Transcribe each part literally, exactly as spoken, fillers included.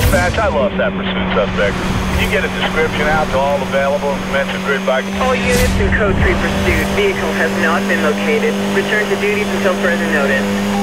Dispatch, I lost that pursuit suspect. Can you get a description out to all available and commence a grid bike? All units in code three pursuit. Vehicle has not been located. Return to duties until further notice.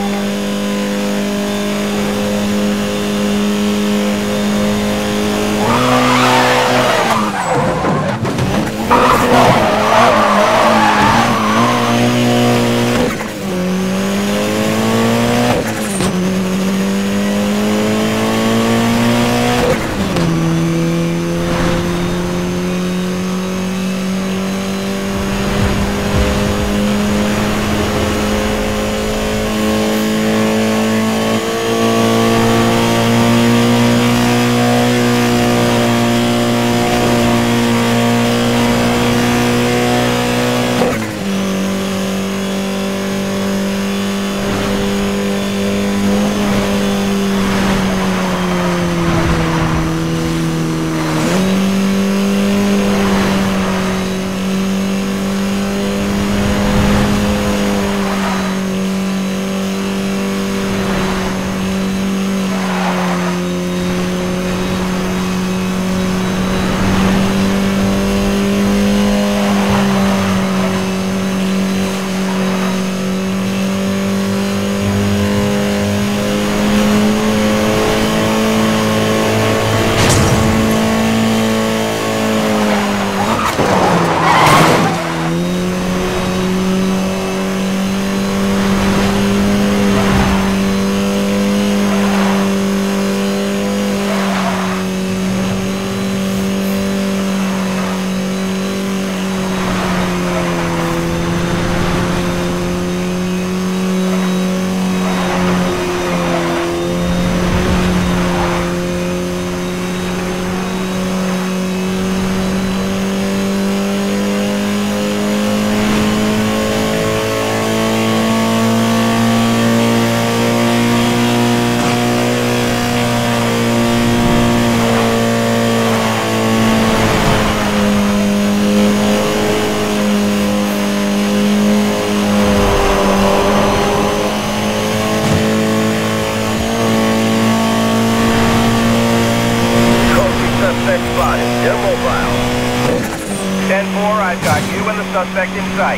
Suspect in sight.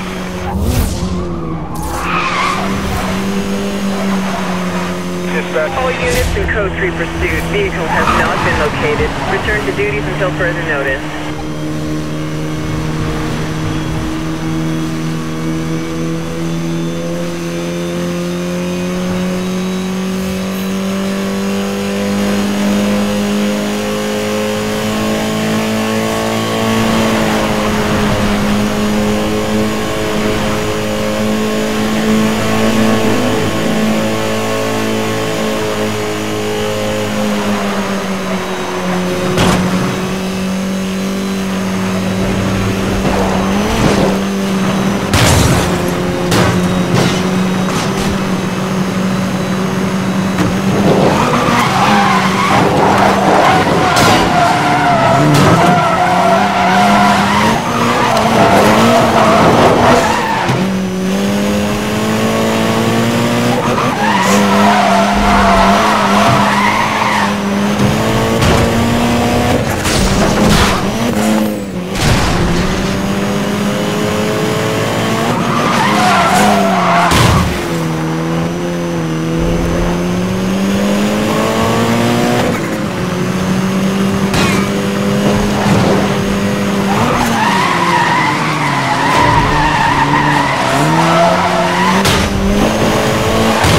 Dispatch. All units in code three pursuit. Vehicle has not been located. Return to duties until further notice.